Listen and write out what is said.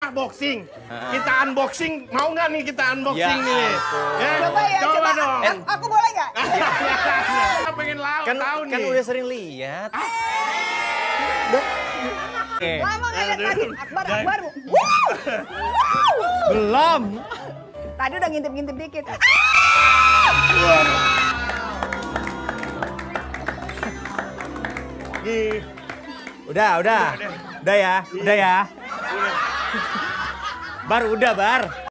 boxing. Kita unboxing, mau nggak nih kita unboxing nih? Ya, Coba ya, coba. dong. Aku boleh nggak? Kita pengen tahu nih. Kan udah sering lihat. Lama nggak lihat tadi? Akbar. Belum. Tadi udah ngintip-ngintip dikit. Udah ya. Bar udah, Bar.